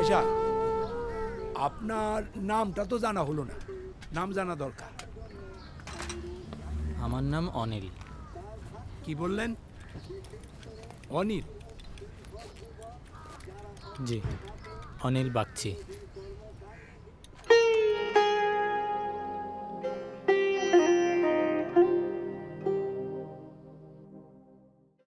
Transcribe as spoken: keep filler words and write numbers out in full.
ভাইসা আপনার নামটা তো জানা হলো না, নাম জানা দরকার। আমার নাম অনিল। কি বললেন? অনিল? জি, অনিল বাগচি।